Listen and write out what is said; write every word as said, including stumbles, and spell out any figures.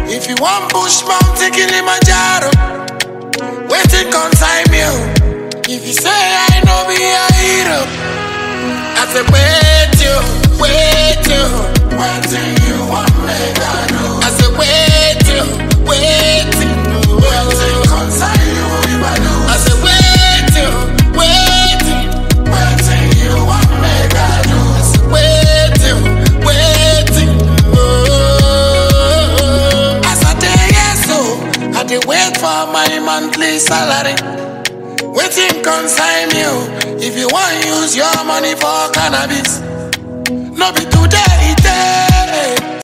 If you want push mountain Kilimanjaro, waiting consign me. If you say I know be a hero, I say wait you, wait you, waiting you want me to do. I say wait you, wait you, waiting consign you if I do. I say wait you, wait you, waiting you want me to do. I say wait you, wait you. Oh, as I day yes so, I dey wait for my monthly salary. Waiting consign you. If you want use your money for cannabis, no be today, day.